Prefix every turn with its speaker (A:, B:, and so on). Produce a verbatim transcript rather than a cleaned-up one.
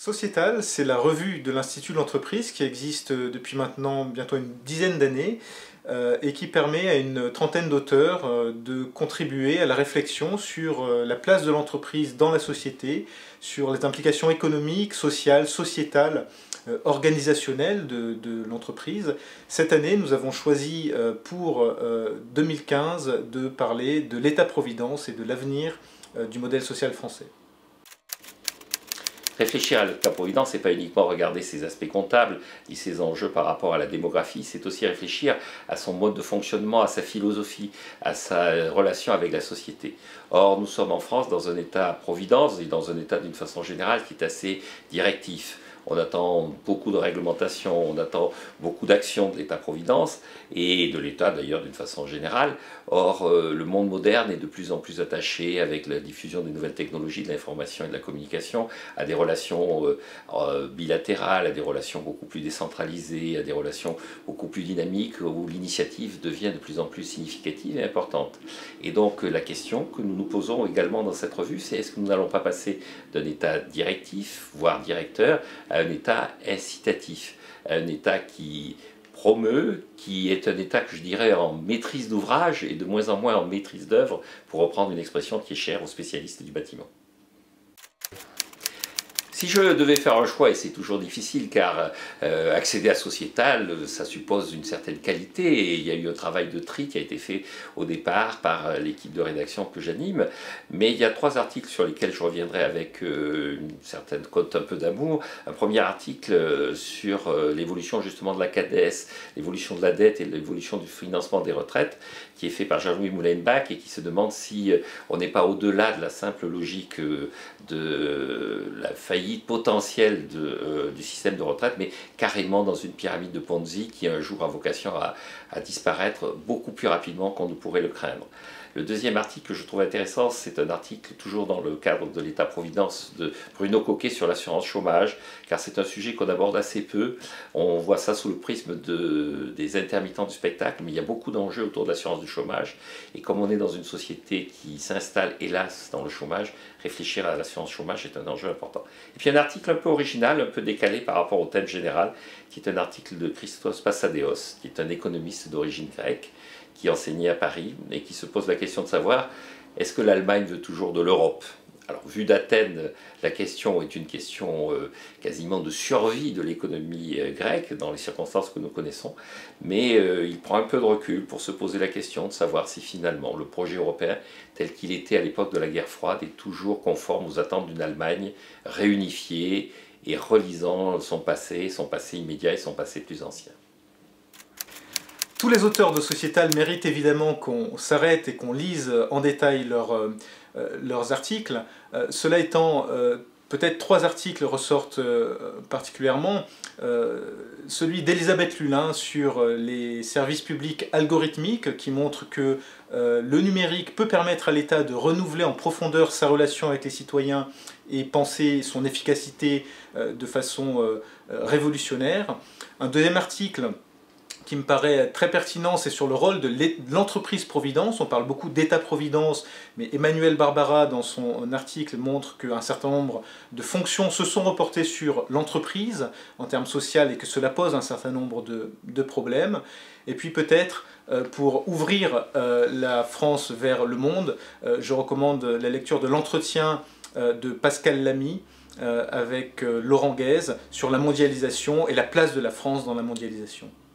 A: Sociétal, c'est la revue de l'Institut de l'entreprise qui existe depuis maintenant bientôt une dizaine d'années euh, et qui permet à une trentaine d'auteurs euh, de contribuer à la réflexion sur euh, la place de l'entreprise dans la société, sur les implications économiques, sociales, sociétales, euh, organisationnelles de, de l'entreprise. Cette année, nous avons choisi euh, pour euh, deux mille quinze de parler de l'État-providence et de l'avenir euh, du modèle social français.
B: Réfléchir à l'État-providence, ce n'est pas uniquement regarder ses aspects comptables et ses enjeux par rapport à la démographie, c'est aussi réfléchir à son mode de fonctionnement, à sa philosophie, à sa relation avec la société. Or, nous sommes en France dans un État-providence et dans un État d'une façon générale qui est assez directif. On attend beaucoup de réglementations, on attend beaucoup d'actions de l'État-providence et de l'État d'ailleurs d'une façon générale. Or, euh, le monde moderne est de plus en plus attaché, avec la diffusion des nouvelles technologies de l'information et de la communication, à des relations euh, euh, bilatérales, à des relations beaucoup plus décentralisées, à des relations beaucoup plus dynamiques, où l'initiative devient de plus en plus significative et importante. Et donc, la question que nous nous posons également dans cette revue, c'est est-ce que nous n'allons pas passer d'un État directif, voire directeur, à un État incitatif, à un État qui promeut, qui est un État que je dirais en maîtrise d'ouvrage et de moins en moins en maîtrise d'œuvre, pour reprendre une expression qui est chère aux spécialistes du bâtiment. Si je devais faire un choix, et c'est toujours difficile car euh, accéder à Sociétal, ça suppose une certaine qualité et il y a eu un travail de tri qui a été fait au départ par l'équipe de rédaction que j'anime, mais il y a trois articles sur lesquels je reviendrai avec euh, une certaine cote un peu d'amour. Un premier article sur euh, l'évolution justement de la CADES, l'évolution de la dette et l'évolution du financement des retraites, qui est fait par Jean-Louis Moulenbach et qui se demande si on n'est pas au-delà de la simple logique de la faillite potentielle de, euh, du système de retraite, mais carrément dans une pyramide de Ponzi qui un jour a vocation à, à disparaître beaucoup plus rapidement qu'on ne pourrait le craindre. Le deuxième article que je trouve intéressant, c'est un article toujours dans le cadre de l'État-providence de Bruno Coquet sur l'assurance chômage, car c'est un sujet qu'on aborde assez peu. On voit ça sous le prisme de, des intermittents du spectacle, mais il y a beaucoup d'enjeux autour de l'assurance du chômage. Et comme on est dans une société qui s'installe, hélas, dans le chômage, réfléchir à l'assurance chômage est un enjeu important. Et puis un article un peu original, un peu décalé par rapport au thème général, qui est un article de Christos Passadéos, qui est un économiste d'origine grecque, qui enseignait à Paris et qui se pose la question de savoir est-ce que l'Allemagne veut toujours de l'Europe? Alors, vu d'Athènes, la question est une question euh, quasiment de survie de l'économie euh, grecque dans les circonstances que nous connaissons, mais euh, il prend un peu de recul pour se poser la question de savoir si finalement le projet européen tel qu'il était à l'époque de la guerre froide est toujours conforme aux attentes d'une Allemagne réunifiée et relisant son passé, son passé immédiat et son passé plus ancien.
A: Tous les auteurs de Sociétal méritent évidemment qu'on s'arrête et qu'on lise en détail leur, euh, leurs articles. Euh, cela étant, euh, peut-être trois articles ressortent euh, particulièrement. Euh, celui d'Elisabeth Lulin sur les services publics algorithmiques qui montre que euh, le numérique peut permettre à l'État de renouveler en profondeur sa relation avec les citoyens et penser son efficacité euh, de façon euh, révolutionnaire. Un deuxième article qui me paraît très pertinent, c'est sur le rôle de l'entreprise-providence. On parle beaucoup d'État-providence, mais Emmanuel Barbara, dans son article, montre qu'un certain nombre de fonctions se sont reportées sur l'entreprise en termes sociaux et que cela pose un certain nombre de, de problèmes. Et puis peut-être, euh, pour ouvrir euh, la France vers le monde, euh, je recommande la lecture de l'entretien euh, de Pascal Lamy euh, avec euh, Laurent Guèze sur la mondialisation et la place de la France dans la mondialisation.